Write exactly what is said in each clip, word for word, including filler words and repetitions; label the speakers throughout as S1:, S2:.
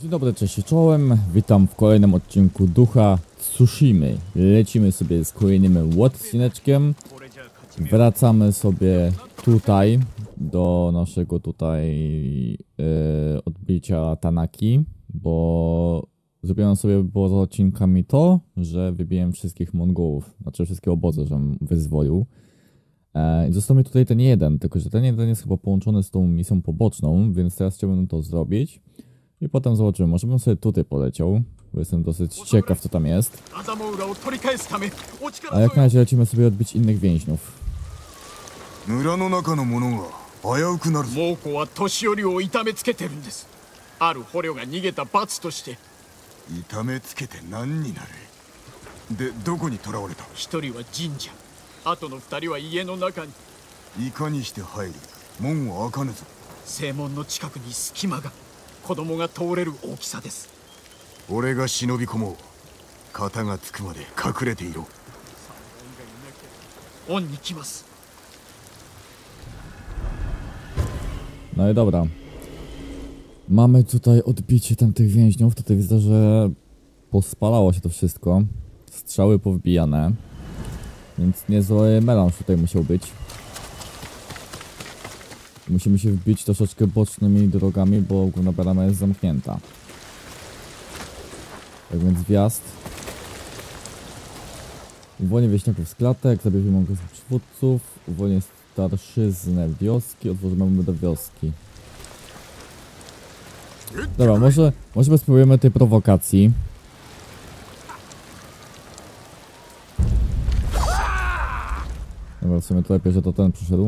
S1: Dzień dobry, cześć i czołem. Witam w kolejnym odcinku Ducha Tsushimy. Lecimy sobie z kolejnym odcineczkiem. Wracamy sobie tutaj do naszego tutaj yy, odbicia Tanaki, bo zrobiłem sobie poza odcinkami to, że wybiłem wszystkich Mongołów, znaczy wszystkie obozy, żebym wyzwolił. I został mi tutaj ten jeden, tylko że ten jeden jest chyba połączony z tą misją poboczną, więc teraz chciałbym to zrobić. I potem zobaczymy, może bym sobie tutaj poleciał, bo jestem dosyć ciekaw, co tam jest. A jak na razie lecimy sobie odbić innych więźniów. No i dobra. Mamy tutaj odbicie tamtych więźniów. Tutaj widzę, że pospalało się to wszystko. Strzały powbijane. Więc niezły melanż tutaj musiał być. Musimy się wbić troszeczkę bocznymi drogami, bo główna brama jest zamknięta. Tak więc wjazd. Uwolnię wieśniaków z klatek, zabierzemy okresów przywódców, uwolnię starszyznę wioski, otworzymy do wioski. Dobra, może, może spróbujemy tej prowokacji. Dobra, w sumie to lepiej, że to ten przyszedł.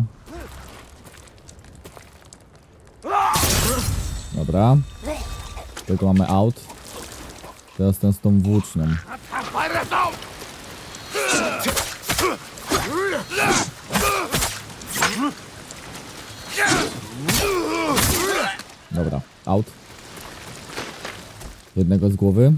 S1: Dobra. Tego mamy out. Teraz ten z tą włócznią. Dobra, out. Jednego z głowy.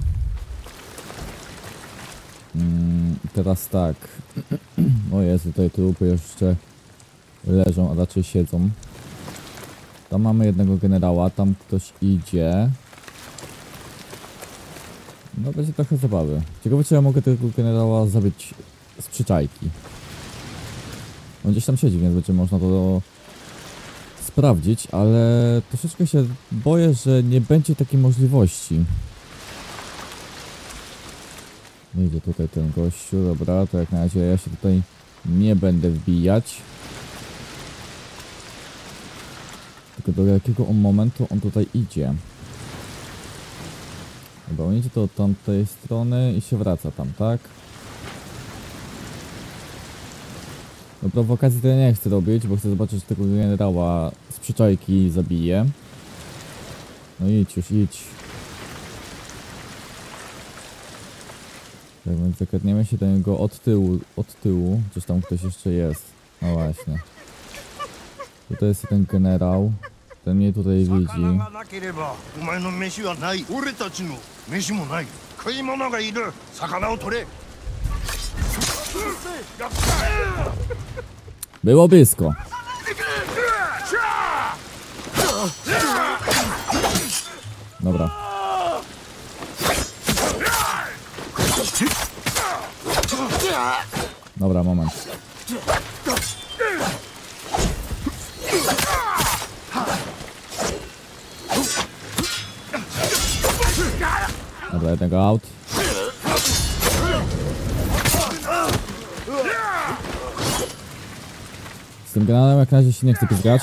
S1: Mm, teraz tak. O Jezu, tutaj trupy jeszcze leżą, a raczej siedzą. Tam mamy jednego generała, tam ktoś idzie. No będzie trochę zabawy. Ciekawe, czy ja mogę tego generała zabić z przyczajki. On gdzieś tam siedzi, więc będzie można to sprawdzić, ale troszeczkę się boję, że nie będzie takiej możliwości. Idzie tutaj ten gościu, dobra, to jak na razie ja się tutaj nie będę wbijać. Tylko do jakiego on momentu on tutaj idzie. Dobra, on idzie to od tamtej strony i się wraca tam, tak? No prowokacji to ja nie chcę robić, bo chcę zobaczyć, czy tego generała z przyczajki zabije. No idź już, idź. Tak więc zakradniemy się do niego od tyłu, od tyłu, gdzieś tam ktoś jeszcze jest. No właśnie. Tutaj jest ten generał. Ten mnie tutaj widzi. Było blisko. Dobra. Dobra, moment. Dobra, jednego out. Z tym granałem jak na razie się nie chcę pizgać.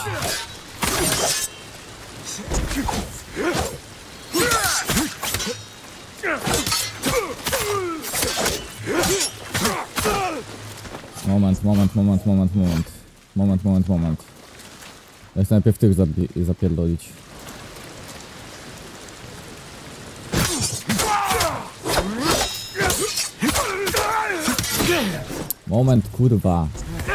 S1: Moment, moment, moment, moment, moment. Moment, moment, moment. Ja chcę najpierw tych zapierdolić. Moment, kurwa.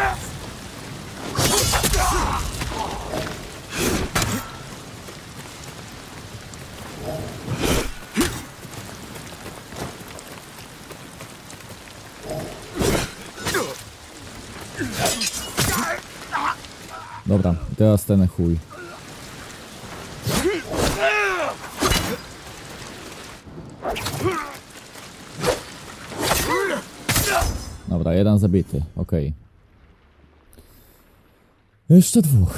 S1: Dobra, teraz ten chuj. Dobra, jeden zabity, okej. Okay. Jeszcze dwóch.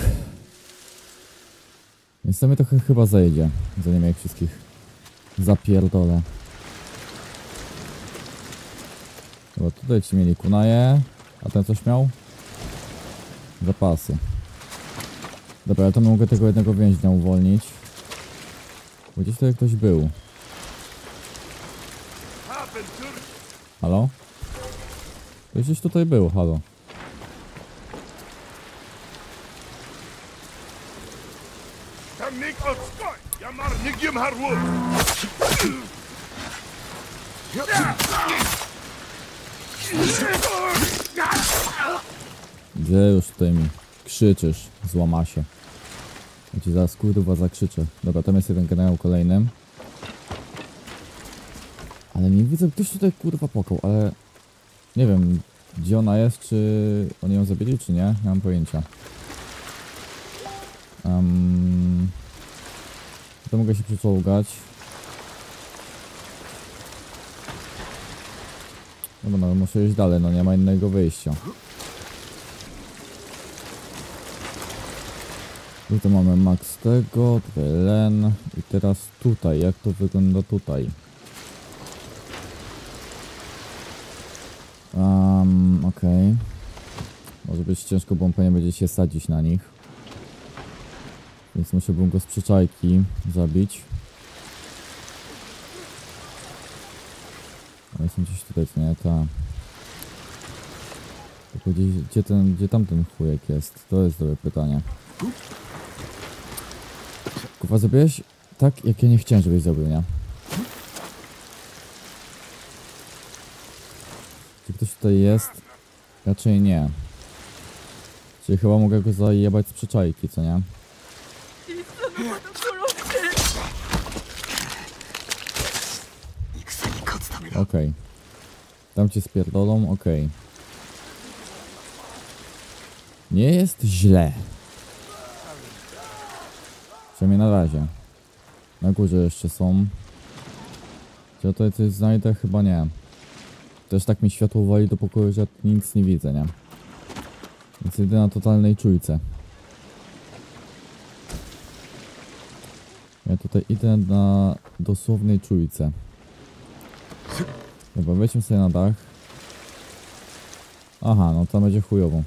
S1: Więc to mnie trochę chyba zajedzie, zanim jak wszystkich zapierdolę. Bo tutaj ci mieli kunaje, a ten coś miał? Zapasy. Dobra, ja to mogę tego jednego więźnia uwolnić. Bo gdzieś tutaj ktoś był. Halo? Ktoś gdzieś tutaj był, halo. Gdzie już tutaj mi krzyczysz, złamasie? Ja ci zaraz kurwa zakrzyczę. Dobra, tam jest jeden generał kolejny. Ale nie widzę, ktoś tutaj kurwa płakał, ale... Nie wiem, gdzie ona jest, czy oni ją zabili, czy nie? Nie mam pojęcia. Um, to mogę się przeczołgać. No dobra, muszę iść dalej, no nie ma innego wyjścia. Tutaj mamy max tego, tutaj Len i teraz tutaj, jak to wygląda tutaj? Um, okej. Okay. Może być ciężko, bo on pewnie będzie się sadzić na nich. Więc musiałbym go z przyczajki zabić. Ale są gdzieś tutaj, co nie? Ta. Gdzie, gdzie, ten, gdzie tamten chujek jest? To jest dobre pytanie. Kurwa, zrobiłeś tak, jak ja nie chciałem, żebyś zrobił, nie? Czy ktoś tutaj jest? Raczej nie. Czyli chyba mogę go zajebać z przyczajki, co nie? Okej. Okay. Tam cię spierdolą, okej. Okay. Nie jest źle. Przynajmniej na razie. Na górze jeszcze są. Czy ja tutaj coś znajdę? Chyba nie. Też tak mi światło wali do pokoju, że nic nie widzę, nie? Więc jedynie na totalnej czujce. Ja tutaj idę na dosłownej czujce. Dobra, wejdźmy sobie na dach. Aha, no tam będzie chujowo.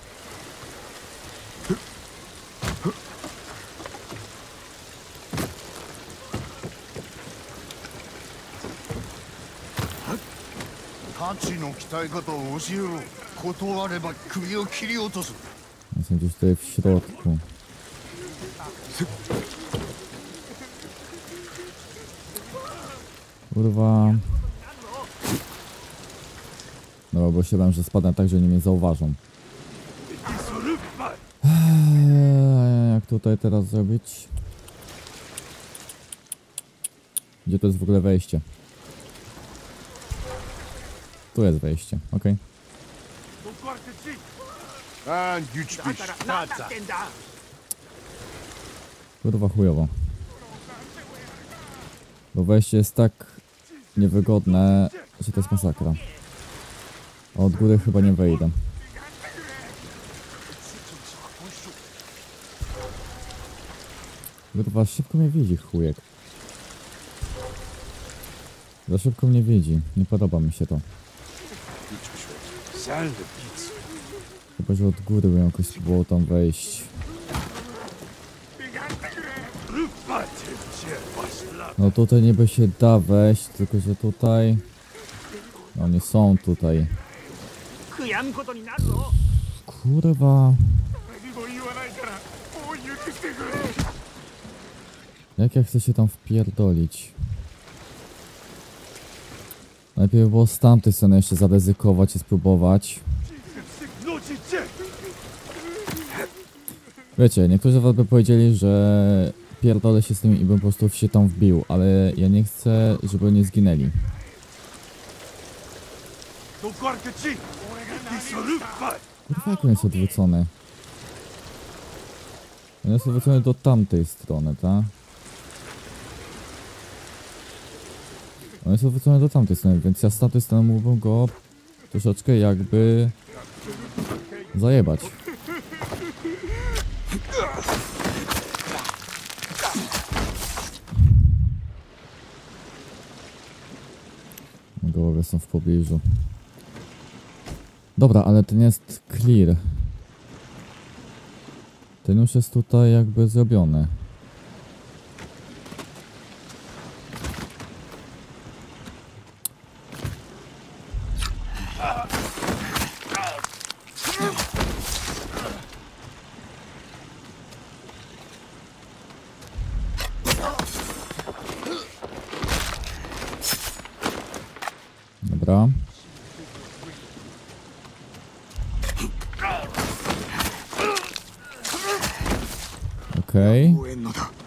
S1: Jestem gdzieś tutaj w środku. Kurwa. No bo się bałem, że spadnę tak, że oni mnie zauważą. Eee, jak tutaj teraz zrobić? Gdzie to jest w ogóle wejście? Tu jest wejście, okej. Okay. Kurwa chujowo. Bo wejście jest tak niewygodne, że to jest masakra. A od góry chyba nie wejdę. Kurwa, szybko mnie widzi chujek. Za szybko mnie widzi. Nie podoba mi się to. Chyba, że od góry bym jakoś spróbował tam wejść. No tutaj niby się da wejść, tylko że tutaj... No nie są tutaj. Kurwa. Jak ja chcę się tam wpierdolić? Najpierw było z tamtej strony jeszcze zaryzykować i spróbować. Wiecie, niektórzy z was by powiedzieli, że pierdolę się z tym i bym po prostu się tam wbił, ale ja nie chcę, żeby oni zginęli. Kurwa, jak on jest odwrócony? On jest odwrócony do tamtej strony, tak? On jest odwrócony do tamtej strony, więc ja z tamtej strony mógłbym go troszeczkę jakby zajebać. Gołowie są w pobliżu. Dobra, ale ten jest clear. Ten już jest tutaj jakby zrobiony. Dobra. Okej. Okay.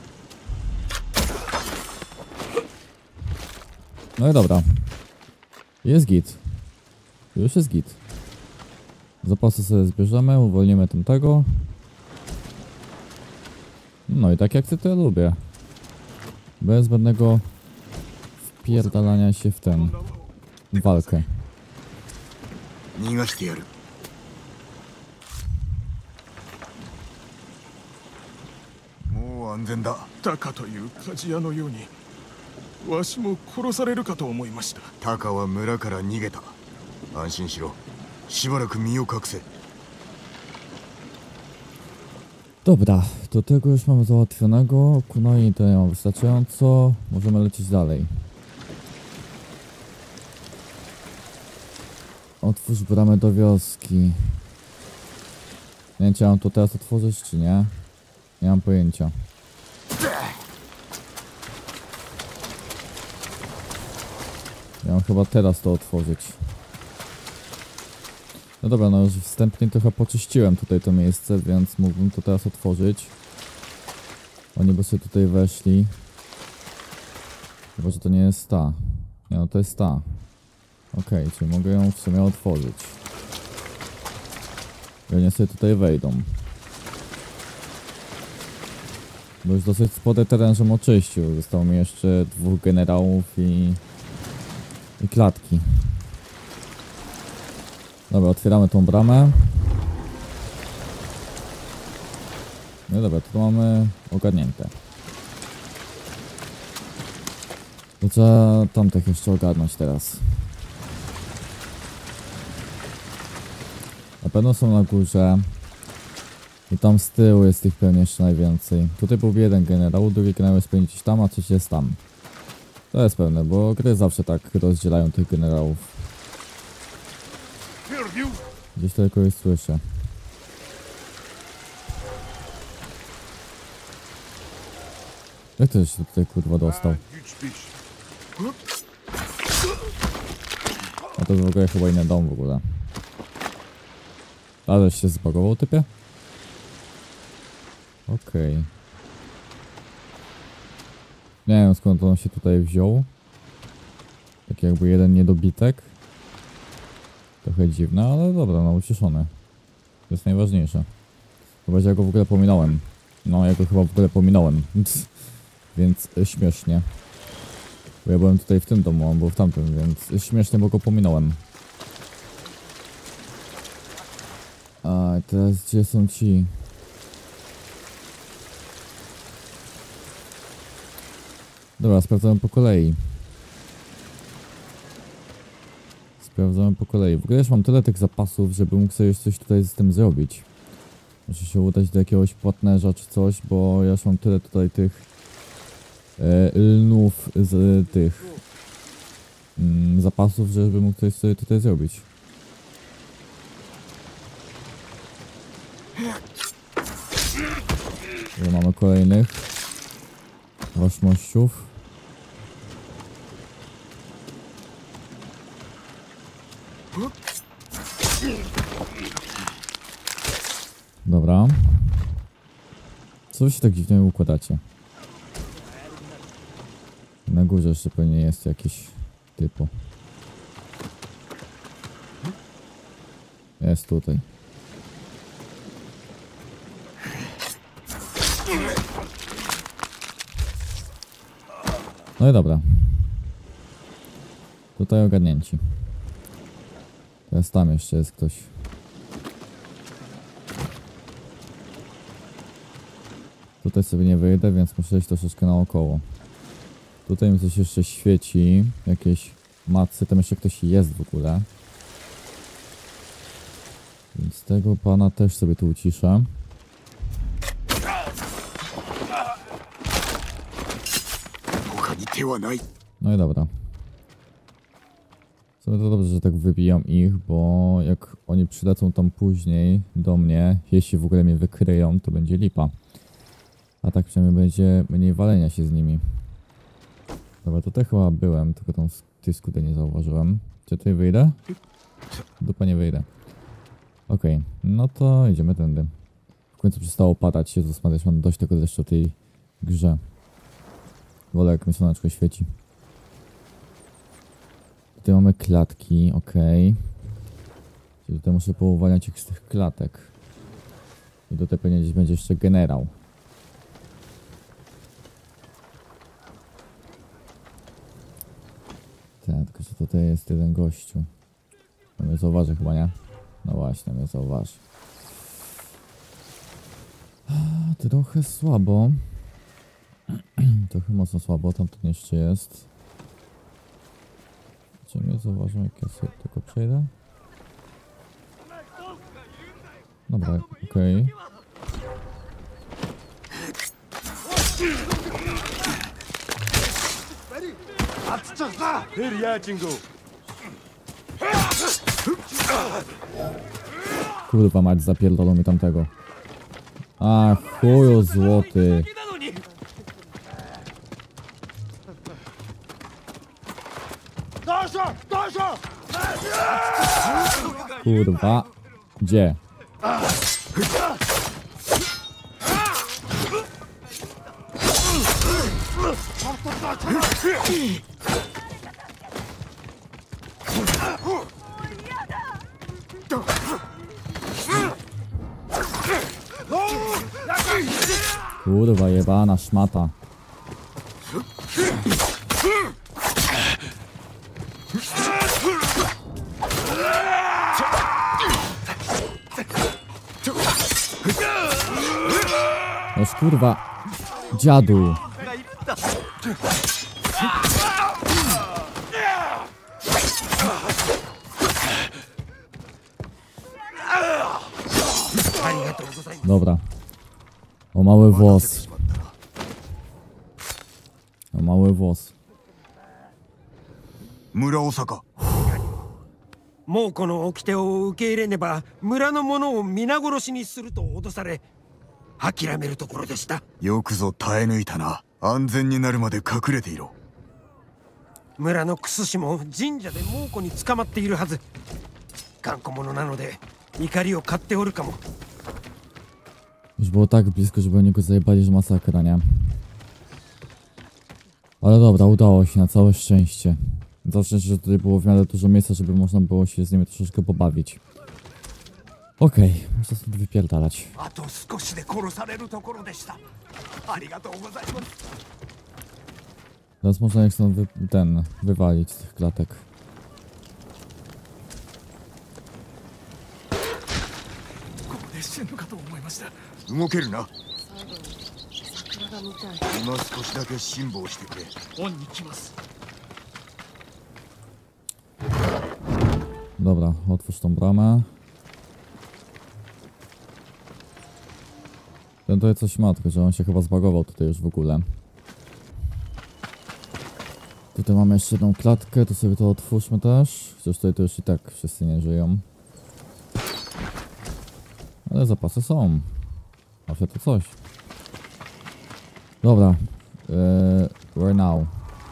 S1: No i dobra. Jest git. Już jest git. Zapasy sobie zbierzemy, uwolnimy tamtego. No i tak jak ty to lubię. Bez zbędnego wpierdalania się w ten... walkę.
S2: Takaという鍛冶屋のようにわしも殺されるかと思いました。タカは村から逃げた。安心しろ。しばらく身を隠せ。
S1: Dobra, do tego już mamy załatwionego. Kunai to ja mam wystarczająco. Możemy lecieć dalej. Otwórz bramę do wioski. Nie wiem, czy mam to teraz otworzyć, czy nie? Nie mam pojęcia. Ja mam chyba teraz to otworzyć. No dobra, no już wstępnie trochę poczyściłem tutaj to miejsce, więc mógłbym to teraz otworzyć. Oni by sobie tutaj weszli. Chyba, że to nie jest ta. Nie, no to jest ta. Okej, okay, czyli mogę ją w sumie otworzyć. I oni sobie tutaj wejdą. Bo już dosyć spory teren, żem oczyścił. Zostało mi jeszcze dwóch generałów i... i klatki. Dobra, otwieramy tą bramę. No dobra, to mamy ogarnięte. To trzeba tamtych jeszcze ogarnąć teraz. Na pewno są na górze. I tam z tyłu jest ich pewnie jeszcze najwięcej. Tutaj był jeden generał, drugi generał jest pewnie gdzieś tam, a trzeci jest tam. To jest pewne, bo gry zawsze tak rozdzielają tych generałów. Gdzieś tylko ich słyszę. Jak to się tutaj kurwa dostał? A to jest w ogóle chyba inny dom w ogóle. Ale się zbagował typie? Okej. Okay. Nie wiem skąd on się tutaj wziął. Taki jakby jeden niedobitek. Trochę dziwne, ale dobra, no ucieszony. To jest najważniejsze. Chyba, że ja go w ogóle pominąłem. No, ja go chyba w ogóle pominąłem. Więc śmiesznie. Bo ja byłem tutaj w tym domu, on był w tamtym, więc śmiesznie, bo go pominąłem. A teraz gdzie są ci? Dobra, sprawdzamy po kolei. Sprawdzamy po kolei. W ogóle już mam tyle tych zapasów, żeby mógł sobie już coś tutaj z tym zrobić. Muszę się udać do jakiegoś płatnerza czy coś, bo ja już mam tyle tutaj tych e, lnów z e, tych mm, zapasów, żeby mógł coś sobie tutaj zrobić. Tu mamy kolejnych waszmościów. Dobra. Co wy się tak dziwnie układacie? Na górze jeszcze pewnie jest jakiś typu. Jest tutaj. No i dobra. Tutaj ogarnięci. Teraz tam jeszcze jest ktoś. Tutaj sobie nie wyjdę, więc muszę iść troszeczkę naokoło. Tutaj mi coś jeszcze świeci. Jakieś macy. Tam jeszcze ktoś jest w ogóle. Więc tego pana też sobie tu uciszę. No i dobra. W sumie to dobrze, że tak wybijam ich, bo jak oni przylecą tam później do mnie, jeśli w ogóle mnie wykryją, to będzie lipa. A tak przynajmniej będzie mniej walenia się z nimi. Dobra, tutaj chyba byłem, tylko tą tej skuty nie zauważyłem. Czy tutaj wyjdę? Dupa nie wyjdę. Okej, okay, no to idziemy tędy. W końcu przestało padać się, zasmawiać, mam dość tego deszczu w tej grze. Wolę jak mi słoneczko świeci. Tutaj mamy klatki, okej. Okay. Czyli tutaj muszę pouwalniać ich z tych klatek. I tutaj pewnie gdzieś będzie jeszcze generał. Tak, tylko że tutaj jest jeden gościu. On mnie zauważy chyba, nie? No właśnie, mnie zauważy. Trochę słabo. Trochę mocno słabo, tam to jeszcze jest. Czy mnie zauważą, jak ja sobie tylko przejdę? Dobra, okej. Okay. Kurwa mać, zapierdolą mi tamtego. A chuju złoty. Kurwa. Gdzie? Kurwa jebana szmata. Noż kurwa dziadu. Dobra. O mały włos. O mały włos.
S2: Muraosaka.
S3: もうこの掟を受け入れねば村の者を皆殺しにすると脅され諦めるところでした。
S2: よくぞ耐え抜いたな。安全になるまで隠れていろ。
S3: 村のクス氏も神社で猛虎に捕まっているはず。頑固者なので怒りを買っておるかも。
S1: Już było tak blisko, żeby oni go zajebali, że masakra, nie? Ale dobra, udało się na całe szczęście. Na szczęście, że tutaj było w miarę dużo miejsca, żeby można było się z nimi troszeczkę pobawić. Okej, okay, można stąd wypierdalać. Teraz można ich stąd wy ten, wywalić z tych klatek. Dobra, otwórz tą bramę. Ten tutaj coś ma, tylko że on się chyba zbagował tutaj już w ogóle. Tutaj mamy jeszcze jedną klatkę, to sobie to otwórzmy też. Chociaż tutaj to już i tak wszyscy nie żyją. Ale zapasy są. Zawsze to coś. Dobra. Eee, where now?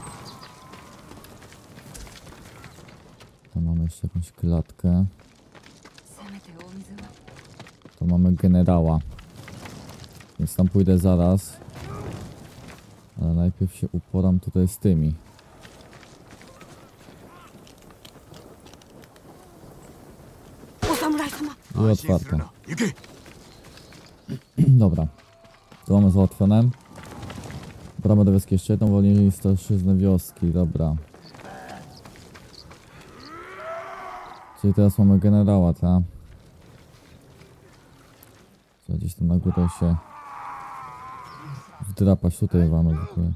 S1: Tam mamy jeszcze jakąś klatkę. To mamy generała. Więc tam pójdę zaraz. Ale najpierw się uporam tutaj z tymi. I otwarte. Dobra. To mamy załatwione. Bramę do wioski jeszcze jedną, wolniej starszyznę wioski, dobra. Czyli teraz mamy generała, ta. Trzeba gdzieś tam na górę się wdrapać, tutaj mamy w ogóle.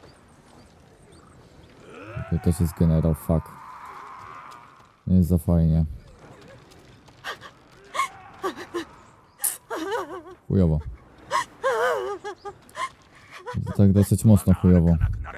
S1: Tutaj też jest generał, fuck. Nie jest za fajnie. Chujowo. To tak dosyć mocno chujowo.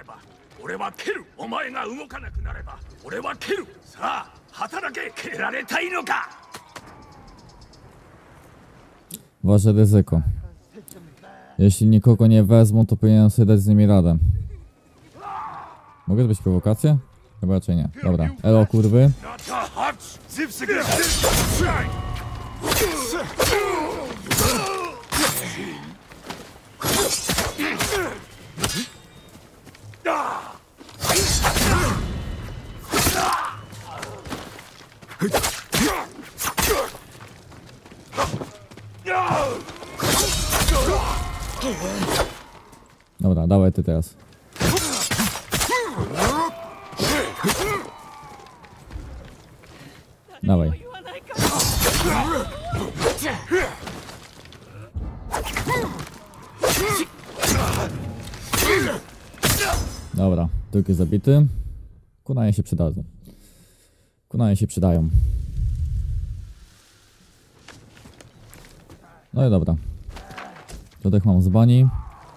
S1: Wasze ryzyko. Jeśli nikogo nie wezmą, to powinienem sobie dać z nimi radę. Mogę zrobić prowokację? Chyba raczej nie. Dobra. Elo, kurwy. Dobra, dawaj ty teraz. Dawaj. Dobra, drugi zabity. Kunaje się przydadzą. Kunaje się przydają. No i dobra. Tutaj mam z bani.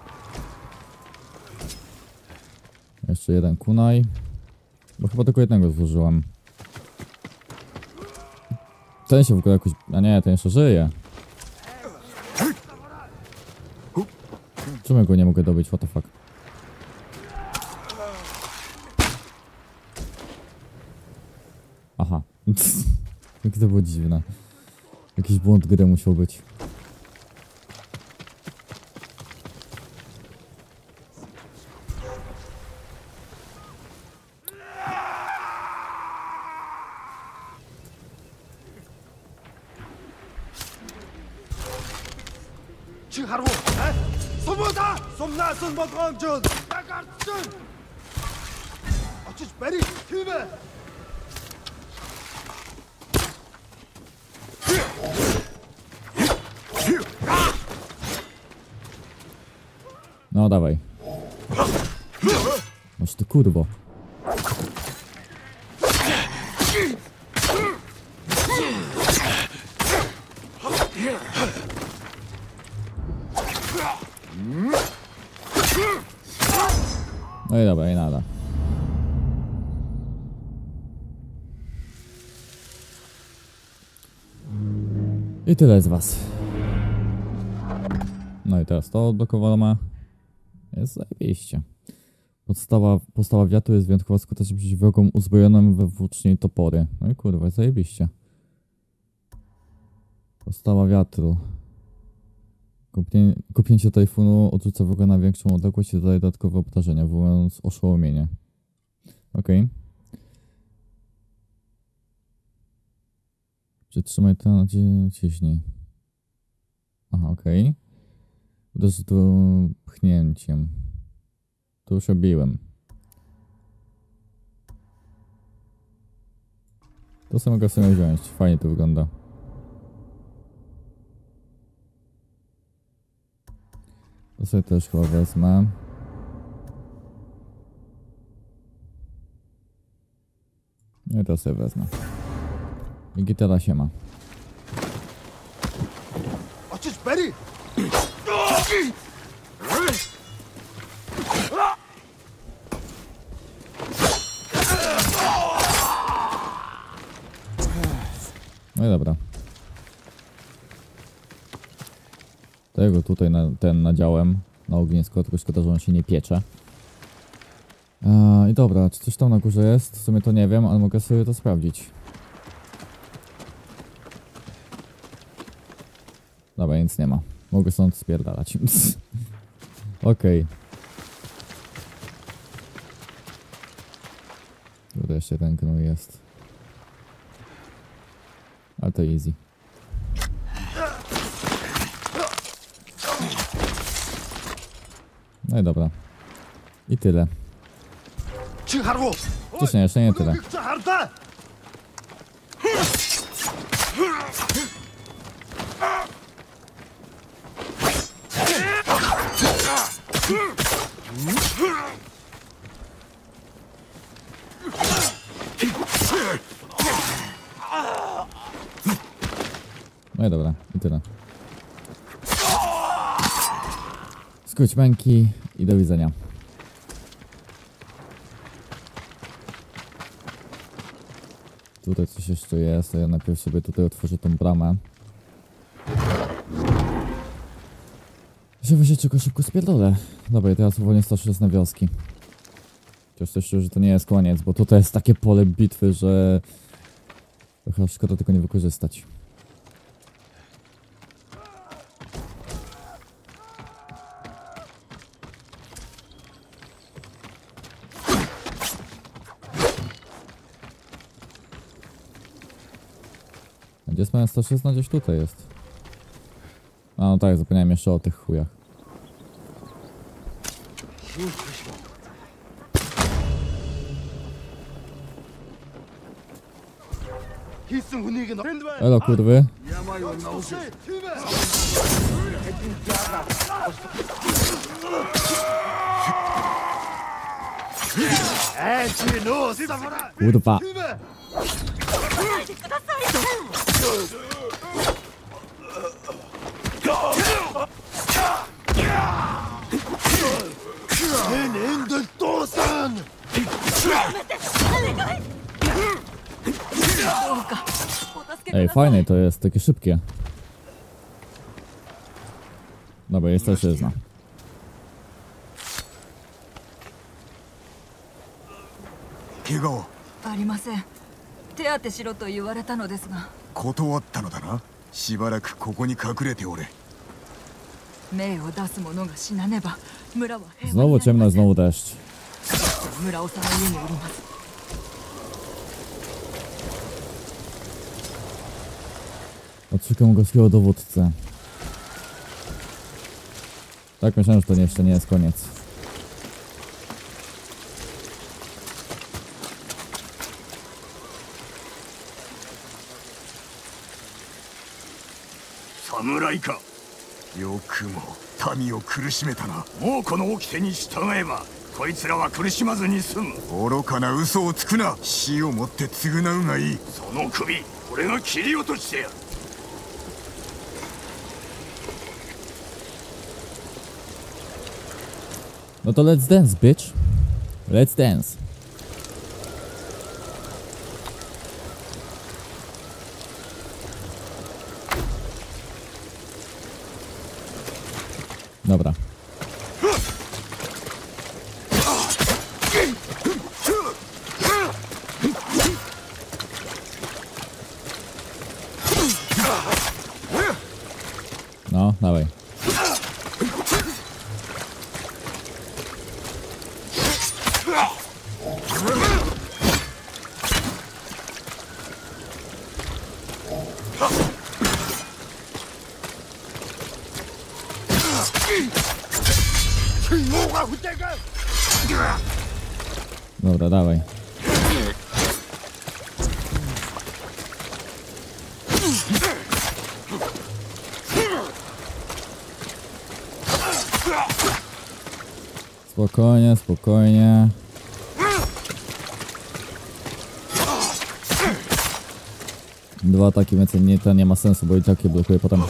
S1: Jeszcze jeden kunaj. Bo chyba tylko jednego złożyłem. Ten się w ogóle jakoś... A nie, ten jeszcze żyje. Czemu go nie mogę dobyć? What the fuck? Aha. Jakie to było dziwne. Jakiś błąd gry musiał być.
S4: Haru, eh? Somoda, somnason bakamcın. Yakartsın. Açış beri, kilme.
S1: No dawaj. Masz ty kurwo. No i dobra, i nada. I tyle z was. No i teraz to odblokowane. Jest zajebiście. Podstawa, postawa wiatru jest wyjątkowo skuteczna przeciw wrogom uzbrojonym we włócznie i topory. No i kurwa, zajebiście. Postawa wiatru. Kopnie, kopnięcie tajfunu odrzuca wroga na większą odległość i dodaje dodatkowe obciążenia, wywołując oszołomienie. Okej. Okay. Przytrzymaj to na ciśnij. Aha, okej. Okay. Uderz tu pchnięciem. Tu już robiłem. To sobie mogę sobie wziąć. Fajnie to wygląda. To sobie też chyba wezmę. No i to sobie wezmę. I gitara się ma. No i dobra. Tego tutaj na, ten nadziałem na ognisko, tylko szkoda, że on się nie piecze. Eee, I dobra, czy coś tam na górze jest? W sumie to nie wiem, ale mogę sobie to sprawdzić. Dobra, nic nie ma. Mogę stąd spierdalać. Okej. Okay. Tutaj jeszcze ten gnój jest. Ale to easy. No i dobra. I tyle. Coś nie, jeszcze nie tyle. No i dobra, i tyle. Skróć męki i do widzenia. Tutaj coś jeszcze jest, a ja najpierw sobie tutaj otworzę tą bramę. Żeby się czego szybko spierdolę. Dobra, i teraz uwolnię sto szesnaście wioski. Chociaż też szczerze, że to nie jest koniec, bo tutaj jest takie pole bitwy, że trochę szkoda tylko nie wykorzystać. A gdzie jest moja sto szesnaście? Gdzieś tutaj jest. A no tak, zapomniałem jeszcze o tych chujach. Elo kurwy. Kurwa. Ej, fajne to jest, takie szybkie. Dobra, jest też jedna.
S2: 怪我を
S5: ありません。手当てしろと言われたのですが。
S2: 断ったのだな。しばらくここに隠れておれ。
S5: 命を出す者が死なねば村は平和になりません。
S1: Znowu ciemno, znowu deszcz.
S5: 村長の家におります。
S1: Odszukam górskiego dowódcę. Tak, myślałem, że to jeszcze nie jest koniec.
S2: Samuraiか。よくも民を苦しめたな。もうこの掟に従えばこいつらは苦しまずに済む。愚かな嘘をつくな。死をもって償うがいい。その首俺が切り落としてやる。
S1: No to let's dance, bitch. Let's dance. Dobra. No, dawaj. Dobra, dawaj. Spokojnie, spokojnie. Dwa ataki więcej nie, to nie ma sensu, bo i tak je blokuje potem.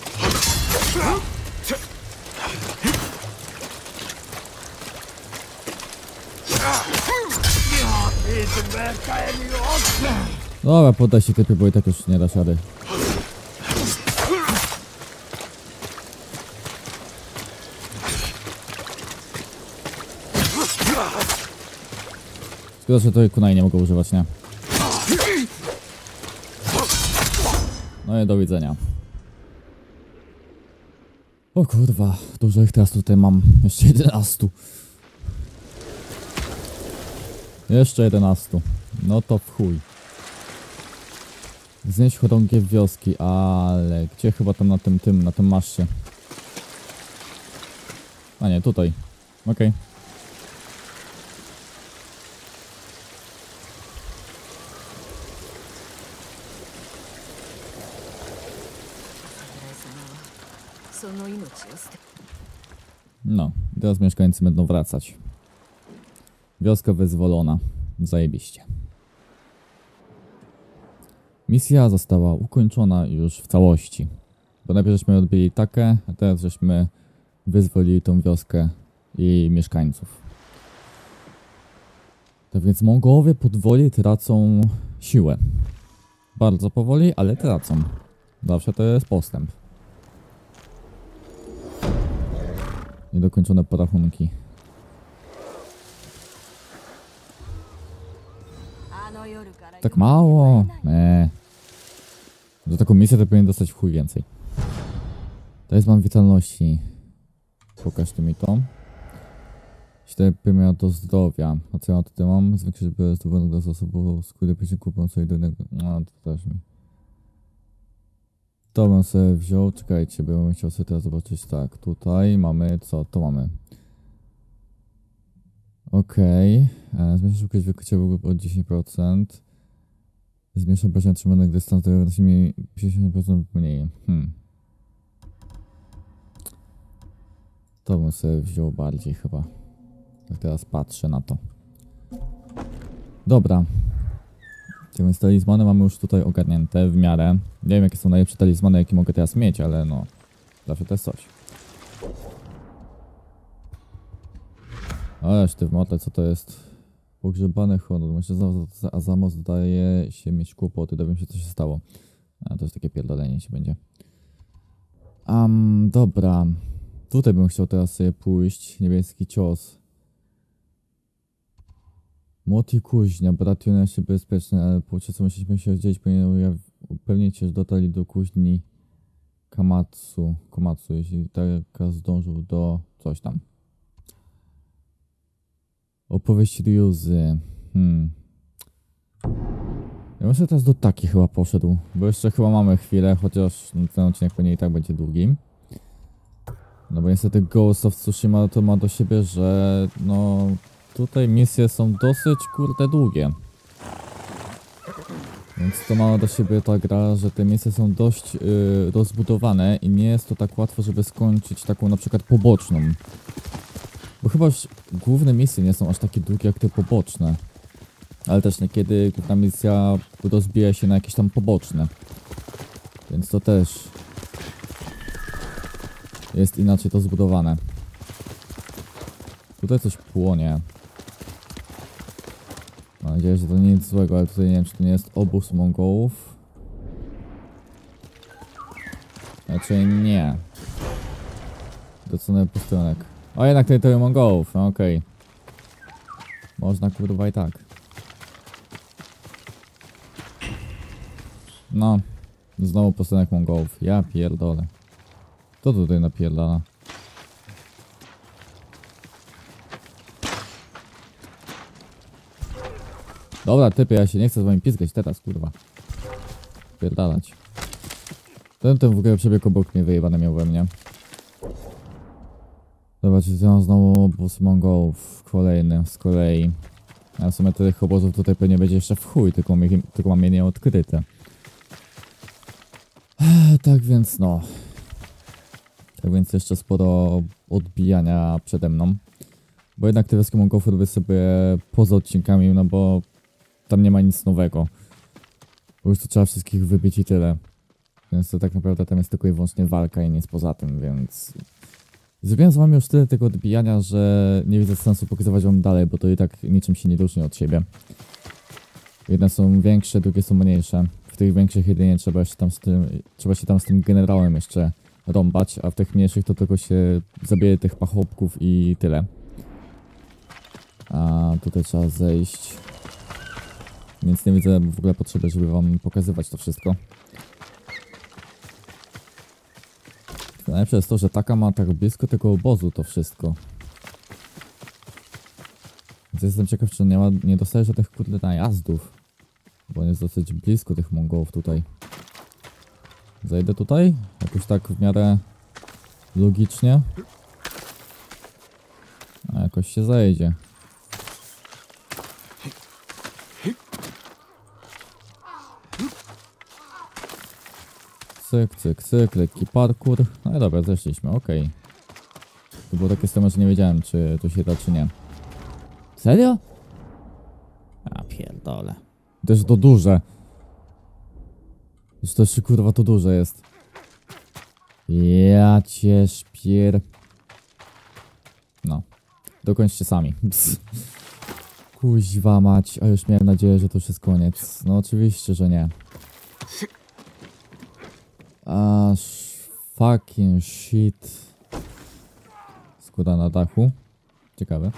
S1: Dobra, poddaj się typy, bo i tak już nie dasz rady. Szkoda, że to kunai nie mogą używać, nie? No i do widzenia. O kurwa, dużo ich teraz tutaj mam. Jeszcze jedenastu. Jeszcze jedenastu. No to w chuj. Znieść chorągiew wioski, ale gdzie chyba tam na tym tym, na tym maszcie? A nie, tutaj. Okej. Okay. No, teraz mieszkańcy będą wracać. Wioska wyzwolona. Zajebiście. Misja została ukończona już w całości. Bo najpierw żeśmy odbili takę, a teraz żeśmy wyzwolili tą wioskę i mieszkańców. Tak więc Mongołowie powoli tracą siłę. Bardzo powoli, ale tracą. Zawsze to jest postęp. Niedokończone porachunki. Tak mało? Eee. Za taką misję to powinien dostać w chuj więcej. To jest mam witalności. Pokaż ty mi to. cztery premia do zdrowia. A co ja tutaj mam? Zwiększyć by zdrowego zasobu skóry później kupią sobie do jednego. No to też mi. To bym sobie wziął. Czekajcie, bym chciał sobie teraz zobaczyć. Tak, tutaj mamy co? To mamy. Okej. Okay. Zmniejsza szybkość wykucia o dziesięć procent. Zmniejsza obrażenia trzymanych dystans do pięćdziesiąt procent mniej. Hmm. To bym sobie wziął bardziej chyba. Tak teraz patrzę na to. Dobra. Więc talizmany mamy już tutaj ogarnięte w miarę. Nie wiem jakie są najlepsze talizmany, jakie mogę teraz mieć, ale no. Zawsze to jest coś. Ależ ty w motle, co to jest? Pogrzebany honor. Myślę, że Azamos zdaje się mieć kłopoty. Dowiem się co się stało. A to jest takie pierdolenie się będzie. Um, dobra. Tutaj bym chciał teraz sobie pójść. Niebieski cios. Moti kuźnia. Brat Juna się bezpieczny, ale po co musieliśmy się dzielić, powinien upewnić się, że dotarli do kuźni Kamatsu. Komatsu, jeśli tak zdążył do coś tam. Opowieść Ryuzy. Hmm. Ja myślę, że teraz do taki chyba poszedł. Bo jeszcze chyba mamy chwilę, chociaż ten odcinek pewnie i tak będzie długi. No bo niestety Ghost of Tsushima to ma do siebie, że no tutaj misje są dosyć kurde długie. Więc to ma do siebie ta gra, że te misje są dość yy, rozbudowane i nie jest to tak łatwo, żeby skończyć taką na przykład poboczną. Bo chyba już główne misje nie są aż takie długie jak te poboczne. Ale też niekiedy główna misja rozbija się na jakieś tam poboczne. Więc to też jest inaczej to zbudowane. Tutaj coś płonie. Mam nadzieję, że to nie nic złego, ale tutaj nie wiem, czy to nie jest obóz Mongołów. Raczej nie. Doceniam posterunek. O, jednak terytorium Mongołów, no, okej. Okay. Można kurwa i tak. No. Znowu posterunek Mongołów. Ja pierdolę. Kto tutaj napierdala? Dobra, typy, ja się nie chcę z wami pizgać teraz, kurwa. Pierdalać. Ten ten w ogóle przebieg obok mnie wyjebany miał we mnie. Zobaczcie, to znowu obóz Mongołów kolejny z kolei. A w sumie tych obozów tutaj pewnie będzie jeszcze w chuj, tylko, mi, tylko mam je nieodkryte. Tak więc no. Tak więc jeszcze sporo odbijania przede mną. Bo jednak te wioski Mongołów robię sobie poza odcinkami, no bo tam nie ma nic nowego. Po prostu trzeba wszystkich wybić i tyle. Więc to tak naprawdę tam jest tylko i wyłącznie walka i nic poza tym, więc... Zrobiłem z wami już tyle tego odbijania, że nie widzę sensu pokazywać wam dalej, bo to i tak niczym się nie różni od siebie. Jedne są większe, drugie są mniejsze. W tych większych jedynie trzeba się tam z tym, trzeba się tam z tym generałem jeszcze rąbać, a w tych mniejszych to tylko się zabije tych pachopków i tyle. A tutaj trzeba zejść. Więc nie widzę w ogóle potrzeby, żeby wam pokazywać to wszystko. Najlepsze jest to, że taka ma tak blisko tego obozu to wszystko. Więc jestem ciekaw, czy nie, ma, nie dostaje żadnych kurde najazdów. Bo on jest dosyć blisko tych Mongołów tutaj. Zejdę tutaj? Jakoś tak w miarę logicznie. A jakoś się zejdzie. Cyk, cyk, cyk, lekki parkour. No i dobra, zeszliśmy, okej. To było takie samo, że nie wiedziałem, czy to się da, czy nie. Serio? A pierdole. Też to duże. Już to jeszcze kurwa to duże jest. Ja cię szpier... No. Dokończcie sami. Psst. Kuźwa mać, a już miałem nadzieję, że to już jest koniec. No oczywiście, że nie. Aż fucking shit. Skóra na dachu. Ciekawe.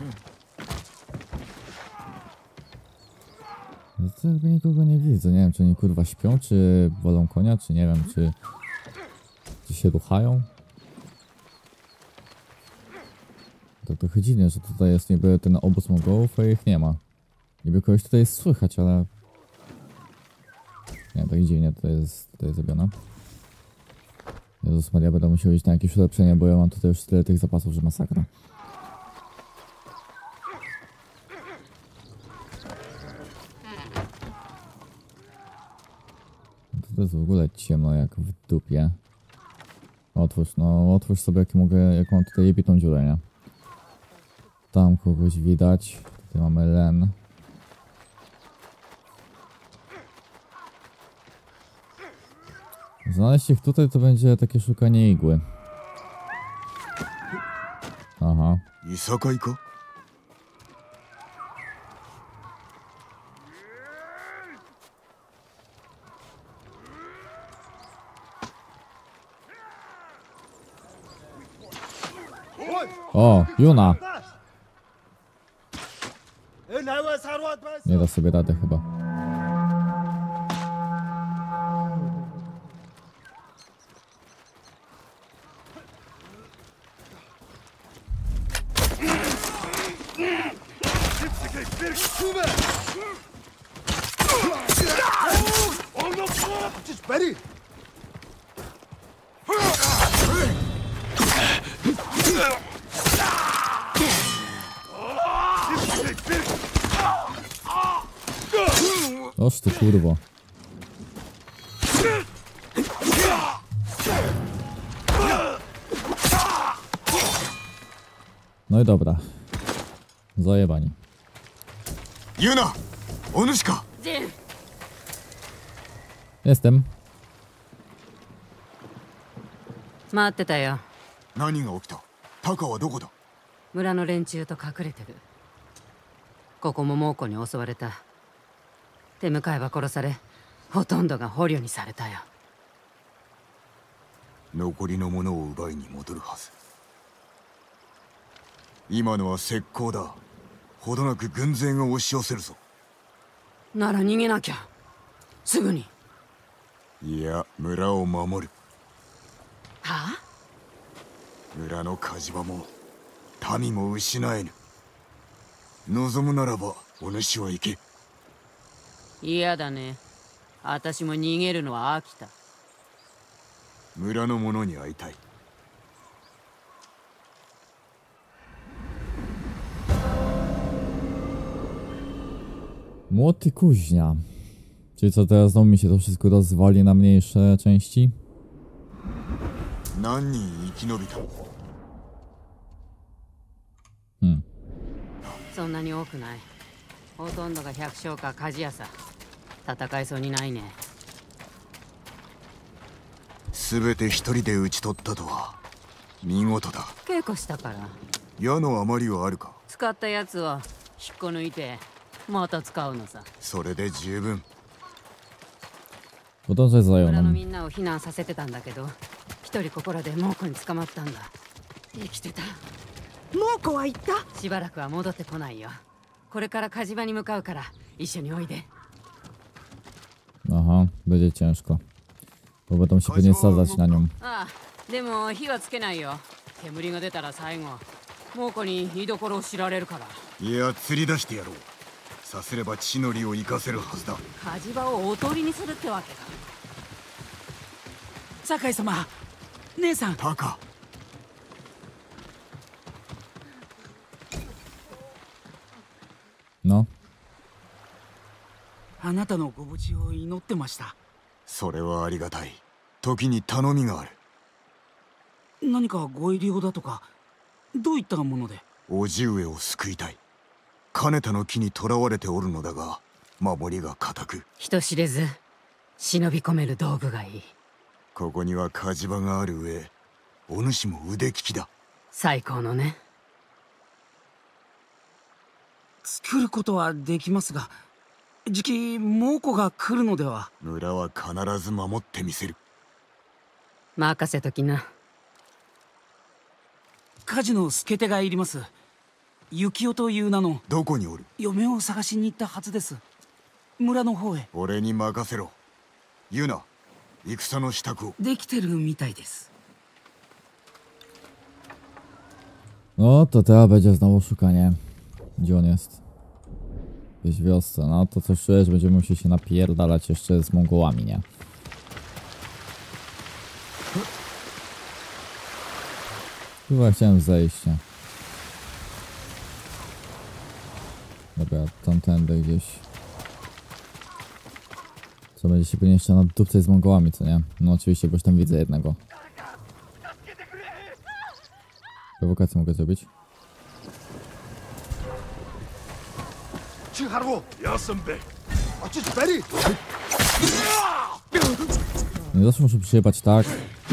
S1: No to jakby nikogo nie widzę. Nie wiem, czy oni kurwa śpią, czy wolą konia, czy nie wiem, czy... Czy się ruchają? To trochę dziwnie, że tutaj jest niby ten obóz Mongołów, a ich nie ma. Niby kogoś tutaj jest słychać, ale... Nie, tak dziwnie tutaj jest, tutaj jest zrobione. Jezus Maria, będę musiał iść na jakieś ulepszenie, bo ja mam tutaj już tyle tych zapasów, że masakra. To jest w ogóle ciemno jak w dupie. Otwórz, no otwórz sobie jak mogę, jak mam tutaj jebitą dziurę, nie? Tam kogoś widać. Tutaj mamy Len. Znaleźć ich tutaj to będzie takie szukanie igły. Aha.
S2: Isakai ka?
S1: O, Yuna!
S4: Энэ аваа сарваад байсан.
S1: Nie da sobie rady chyba.
S4: Очиж барь.
S1: Oż ty kurwo. No i dobra. Zajebani.
S2: Yuna! Onushi ka?
S1: Jestem.
S6: 待ってたよ。
S2: 何が起きた？タカはどこだ？
S6: 村の連中と隠れてる。ここも猛虎に襲われた。手向かいは殺され、ほとんどが捕虜にされたよ。
S2: 残りのものを奪いに戻るはず。今のは石膏だ。ほどなく軍勢が押し寄せるぞ。
S6: なら逃げなきゃ。すぐに。
S2: いや、村を守る。
S6: はあ？
S2: 村の火事場も民も失えぬ。望むならばお主は行け。
S6: 嫌だね。私も逃げるのは飽きた。
S2: 村の者に会いたい。
S1: Młoty kuźnia. Czyli co, teraz znowu mi się to wszystko rozwali na mniejsze części?
S2: 何人生き延びた？
S1: Hmm.
S6: そんなに多くない。ほとんどが百姓か鍛冶屋さ。戦えそうにないね。
S2: すべて一人で討ち取ったとは見事だ。
S6: 稽古したから。
S2: 矢の余りはあるか？
S6: 使ったやつを引っこ抜いてまた使うのさ。
S2: それで十分。
S1: Podążaj za
S6: 村の
S1: Joną.
S6: みんなを避難させてたんだけど、一人ここらで猛虎に捕まったんだ。生きてた。
S5: 猛虎は言った？
S6: しばらくは戻ってこないよ。これから火事場に向かうから一緒においで。
S1: Aha, będzie ciężko. Bo będą się pewnie sadzać na nią.
S6: ああ、でも火はつけないよ。煙が出たら最後、猛虎に居所を知られるから。
S2: いや、釣り出してやろう。さすれば血のりを生かせるはずだ。
S6: 火事場をおとりにするってわけか。
S7: 酒井様、姉さん。
S2: タカ。
S1: No.
S7: あなたのご無事を祈ってました。
S2: それはありがたい。 時に頼みがある。
S7: 何かご入り用だとか、どういったもので？
S2: 叔父上を救いたい。金田の木に囚われておるのだが、守りが固く。
S6: 人知れず忍び込める道具がいい。
S2: ここには火事場がある上、お主も腕利きだ。
S6: 最高のね。
S7: 作ることはできますが、じき猛虎が来るのでは？
S2: 村は必ず守ってみせる。
S6: 任せときな。
S7: 火事の助手がいります。幸男という名の。
S2: どこにおる？
S7: 嫁を探しに行ったはずです。村の方へ。
S2: 俺に任せろ。ユナ、戦の支度を。
S7: できてるみたいです。
S1: No to teraz będzie znowu szukanie. Gdzie on jest? Gdzieś w wiosce. No to coś czuję, że będziemy musieli się napierdalać jeszcze z Mongołami, nie? Chyba chciałem zejść, nie? Dobra, tamtędy gdzieś. Co będzie się pewnie jeszcze nadupcać z Mongołami, co nie? No oczywiście, bo już tam widzę jednego. Prowokację mogę zrobić. Nie zawsze muszę przyjebać tak.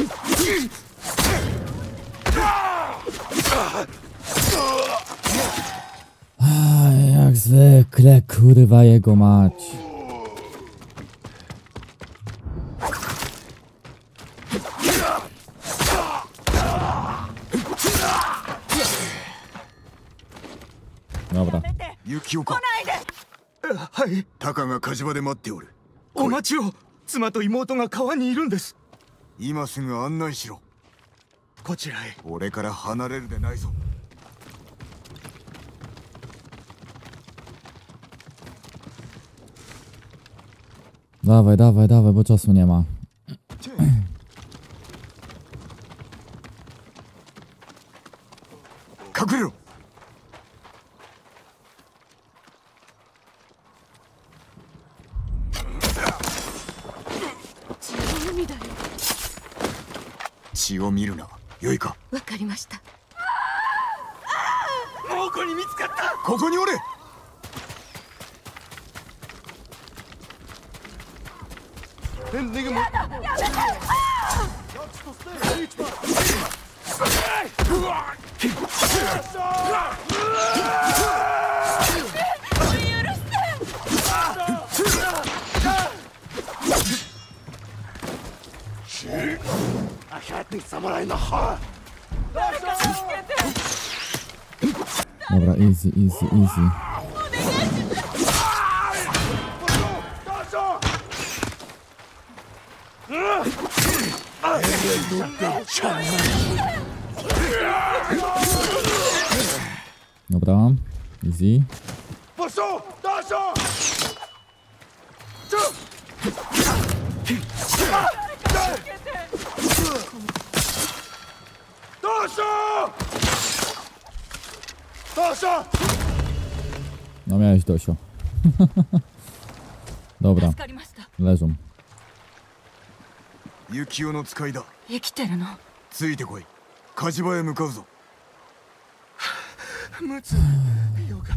S1: Aj, jak zwykle, kurwa jego mać. Dobra.
S2: 幸男か。
S4: はい。
S2: タカが火事場で待っておる。
S4: お待ちを。妻と妹が川にいるんです。
S2: 今すぐ案内しろ。
S4: こちらへ。
S2: 俺から離れるでないぞ。
S1: Dawaj, dawaj, dawaj, bo czasu nie ma.
S2: Kakuriro!血を見るな。よいか。
S5: わかりました。
S4: 猛虎に見つかった。
S2: ここにおれ。
S1: Dobra, easy, easy, easy. Dobra, easy. No miałeś Dosio. Dobra, leżą.
S2: 幸男の使いだ。
S5: 生きてるの？
S2: ついてこい。火事場へ向かうぞ。
S4: ムツ、よかった。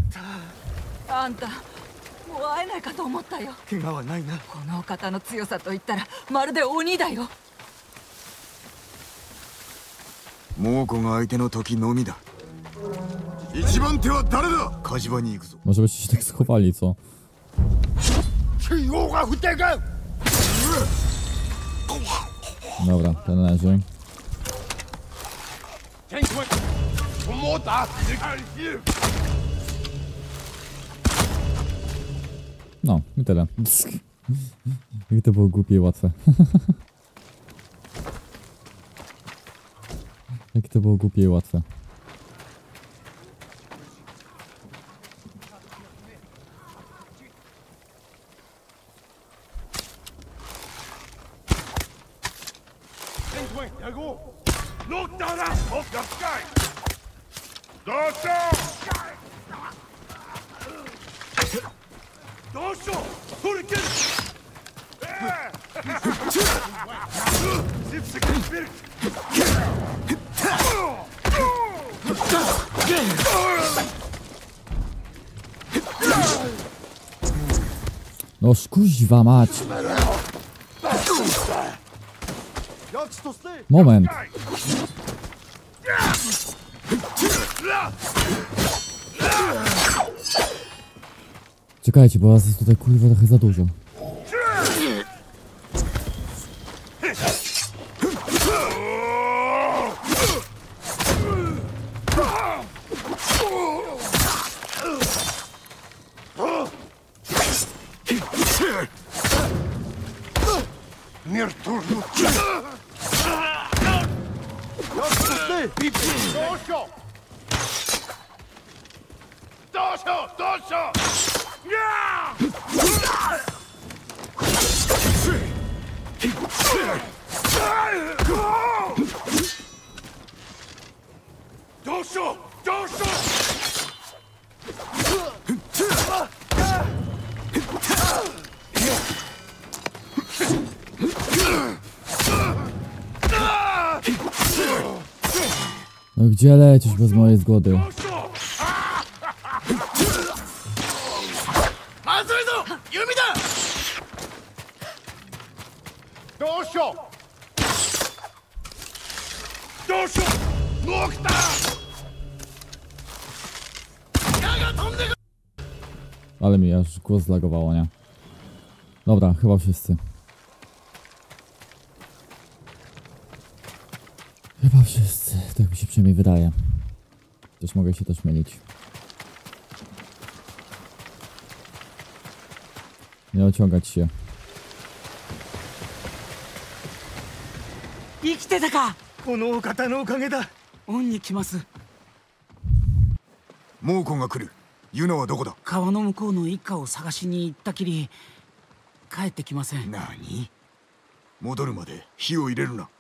S5: あんた、もう会えないかと思ったよ。
S4: 怪我はないな。
S5: このお方の強さと言ったらまるで鬼だよ。
S2: 猛虎が相手の時のみだ。一番手は誰だ。火事場に行くぞ。
S1: Może byście się tak schowali, co? Dobra, ten leży. No, i tyle. Jak to było głupie i łatwe. Jak to było głupie i łatwe. No kuźwa mać. Moment. Czekajcie, bo was jest tutaj kurwa trochę za dużo. No gdzie lecisz bez mojej zgody? Ale mi aż głos zlagowało, nie? Dobra, chyba wszyscy. Chyba wszyscy, tak mi się przynajmniej wydaje. Też mogę się też mylić. Nie ociągać się.
S7: 生きてたか。
S4: このお方のおかげだ。
S7: 恩に来ます。
S2: 猛虎が来る。ユナはどこだ。
S7: 川の向こうの一家を探しに行ったきり帰ってきません。
S2: 何？戻るまで火を入れるな。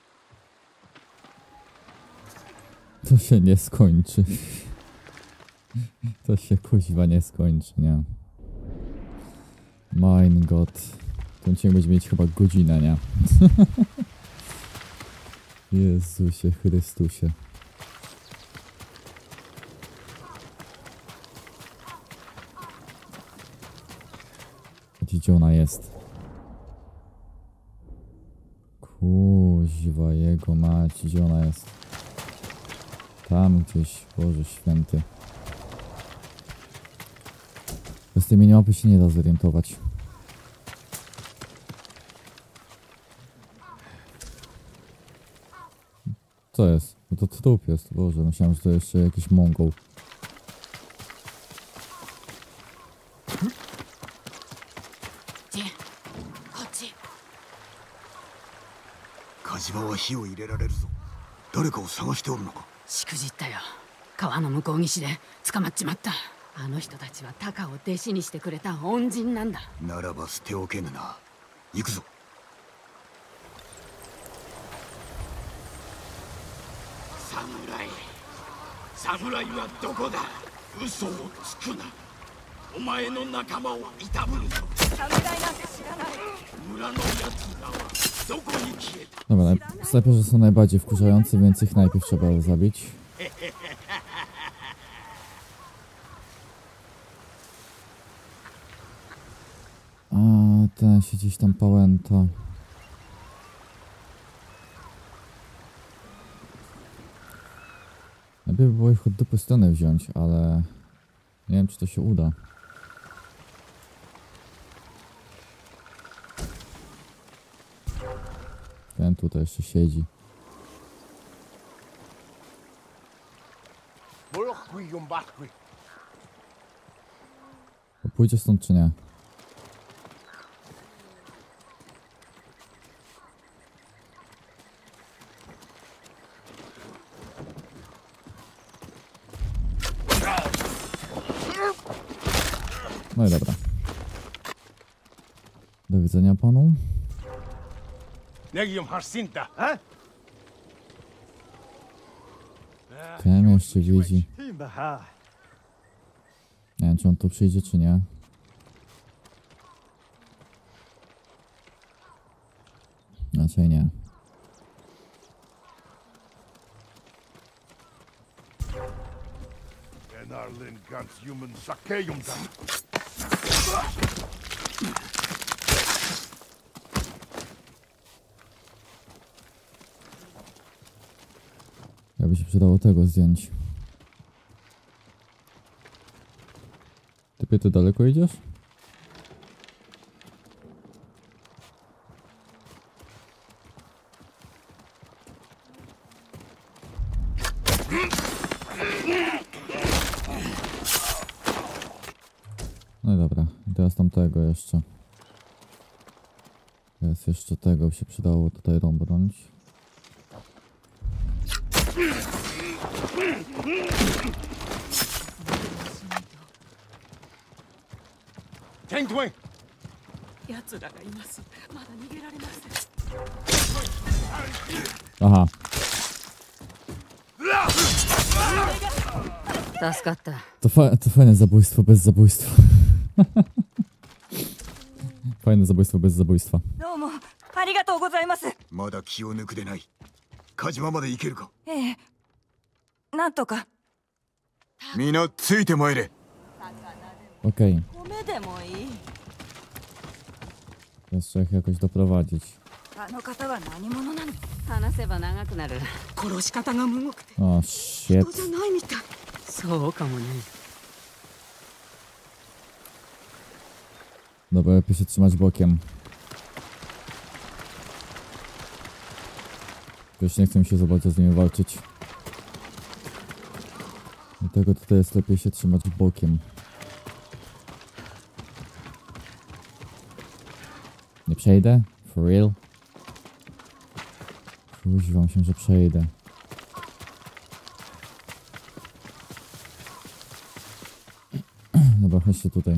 S1: To się nie skończy. To się kuźwa nie skończy, nie? Mein Gott. Ten ciąg będzie mieć chyba godzinę, nie? Jezusie Chrystusie. Gdzie ona jest? Kuźwa jego mać, gdzie ona jest? Tam gdzieś, Boże Święty. Bez tej minimapy się nie da zorientować. Co jest? No to trup jest, Boże, myślałem, że to jeszcze jakiś Mongol.
S7: Chodź.
S2: 火事場は火を入れられるぞ。誰かを探しておるのか。
S6: しくじったよ。川の向こう岸で捕まっちまった。あの人たちはタカを弟子にしてくれた恩人なんだ。
S2: ならば捨ておけぬな。行くぞ。
S8: 侍。侍はどこだ。嘘をつくな。お前の仲間をいたぶるぞ。侍なんて知らない。村の奴らはどこに消えた。
S1: Dobra, snajperzy są najbardziej wkurzający, więc ich najpierw trzeba zabić. A ten się gdzieś tam pałęta. Najpierw by było ich od dupy strony wziąć, ale nie wiem, czy to się uda. Ten tutaj jeszcze siedzi. Pójdzie stąd czy nie? No i dobra. Do widzenia panu. Ten jeszcze widzi. Nie wiem, czy on tu przyjdzie, czy nie. Raczej nie.
S9: Narlin ganz human sakejum da.
S1: Jakby się przydało tego zdjąć. Typie, ty daleko idziesz? No i dobra, i teraz tamtego jeszcze. Teraz jeszcze tego się przydało tutaj rąbnąć. Aha.
S6: 助かった。
S1: To, fa to fajne zabójstwo bez zabójstwa. Fajne zabójstwo bez zabójstwa.
S5: どうもありがとうございます。
S2: まだ気を抜くでない。火島まで行けるか。
S5: ええ、なんとか。
S2: みんなついて参れ。
S1: Okej.
S5: 米でもいい。
S1: Teraz trzeba ich jakoś doprowadzić.
S5: あの方は何者なの？
S6: 話せば長くなる。
S7: 殺し方がむごくて
S1: O, shit.
S7: 人じゃないみたい。
S6: そうかもね。
S1: Dobra, lepiej się trzymać bokiem. Już nie chcę mi się za bardzo z nimi walczyć. Dlatego tutaj jest lepiej się trzymać bokiem. Nie przejdę? For real? Kuźwam się, że przejdę. Dobra, chodźcie tutaj.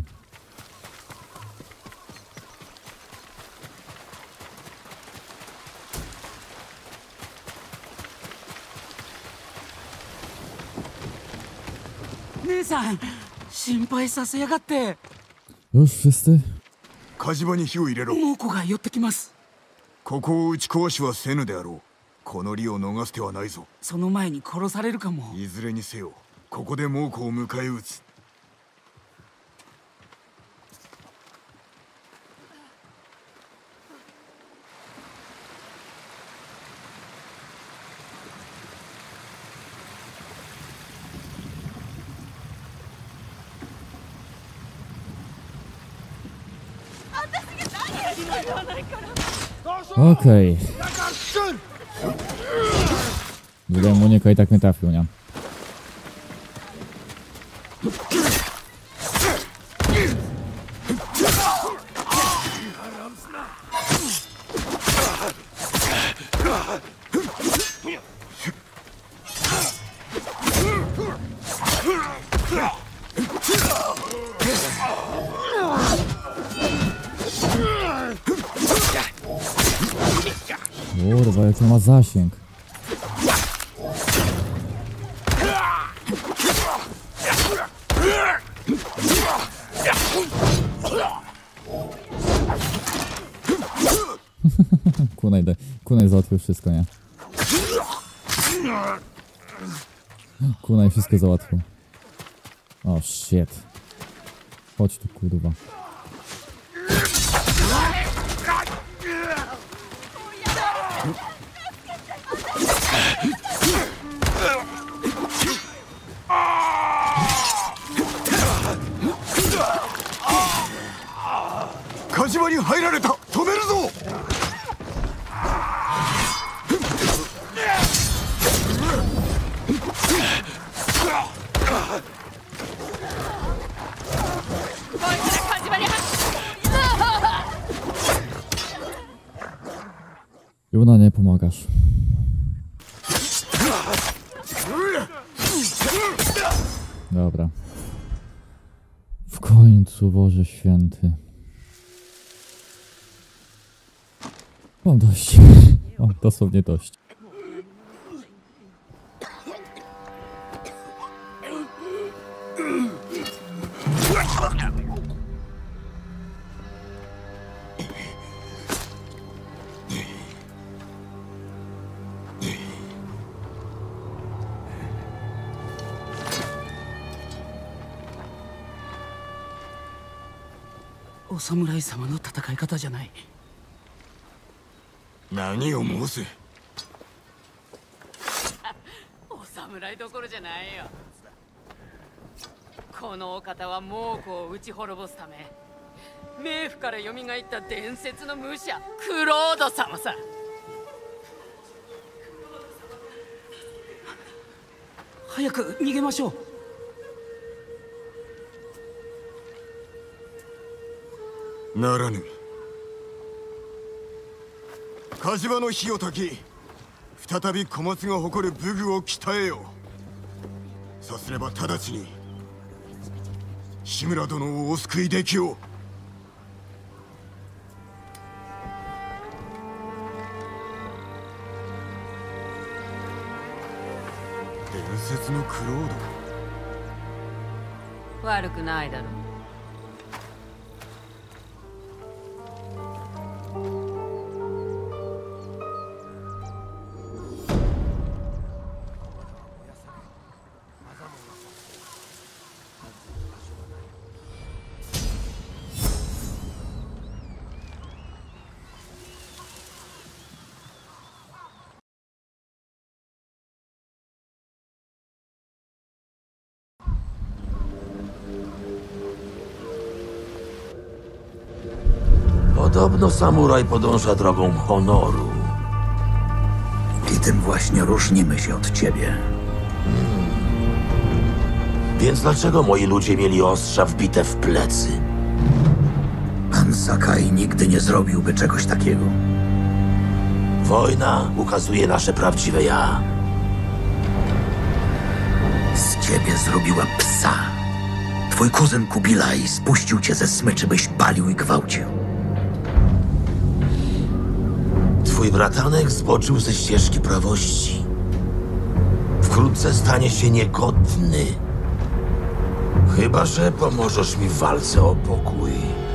S7: Nei-san, 心配させやがって。
S1: Już wszyscy?
S2: 火島に火を入れろ。
S7: 猛虎が寄ってきます。
S2: ここを打ち壊しはせぬであろう。この利を逃す手はないぞ。
S7: その前に殺されるかも。
S2: いずれにせよ、ここで猛虎を迎え撃つ。
S1: Okej. Okay. Mu nie i tak mnie trafił, nie? Kurwa, jaki ma zasięg. Kunaj, Kunaj załatwił wszystko, nie? Kunaj wszystko załatwił. O, oh, shit. Chodź tu, kurwa.
S2: Kajimaに入られた。止めるぞ。
S1: Juna, nie pomagasz. Dobra. W końcu, Boże Święty. Mam dość. Mam dosłownie dość.
S7: お侍様の戦い方じゃない。
S2: 何を申す。
S6: お侍どころじゃないよ。このお方は猛虎を撃ち滅ぼすため冥府から蘇った伝説の武者クロード様さ。
S7: 早く逃げましょ
S2: う。ならぬ。火事場の火を焚き、再び小松が誇る武具を鍛えよう。さすれば直ちに志村殿をお救いできよう。伝説のクロード。
S6: 悪くないだろう。
S8: Podobno samuraj podąża drogą honoru.
S10: I tym właśnie różnimy się od ciebie.
S8: Hmm. Więc dlaczego moi ludzie mieli ostrza wbite w plecy?
S10: Pan Sakai nigdy nie zrobiłby czegoś takiego.
S8: Wojna ukazuje nasze prawdziwe ja.
S10: Z ciebie zrobiła psa. Twój kuzyn Kubilai spuścił cię ze smyczy, byś palił i gwałcił.
S8: Twój bratanek zboczył ze ścieżki prawości. Wkrótce stanie się niegodny. Chyba że pomożesz mi w walce o pokój.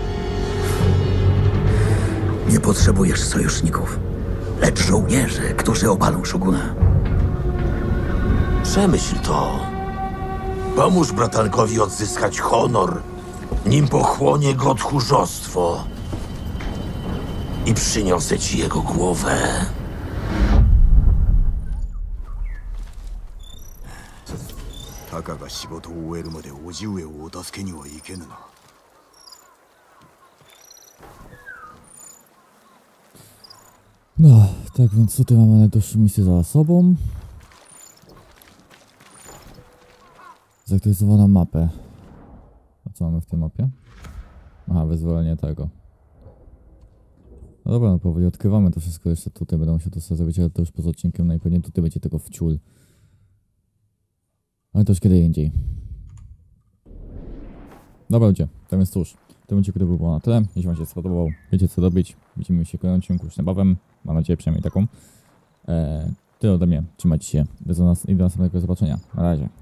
S10: Nie potrzebujesz sojuszników, lecz żołnierzy, którzy obalą szoguna.
S8: Przemyśl to. Pomóż bratankowi odzyskać honor, nim pochłonie go tchórzostwo. I przyniosę ci jego głowę.
S2: Takaが仕事を終えるまで叔父上をお助けにはいけぬな。
S1: No, tak więc tutaj mamy najdłuższą misję za sobą. Zaktualizowaną mapę. A co mamy w tej mapie? Aha, wyzwolenie tego. No dobra, no powoli odkrywamy to wszystko, jeszcze tutaj będę musiał to sobie zrobić, ale to już poza odcinkiem, no i pewnie tutaj będzie tego wciul. Ale to już kiedy indziej. Dobra ludzie, to więc cóż, w tym odcinku to by było na tyle. Jeśli wam się spodobał, wiecie co robić. Widzimy się w kolejnym odcinku już niebawem. Mam nadzieję przynajmniej taką. Eee, tyle ode mnie, trzymajcie się, do nas i do następnego zobaczenia. Na razie.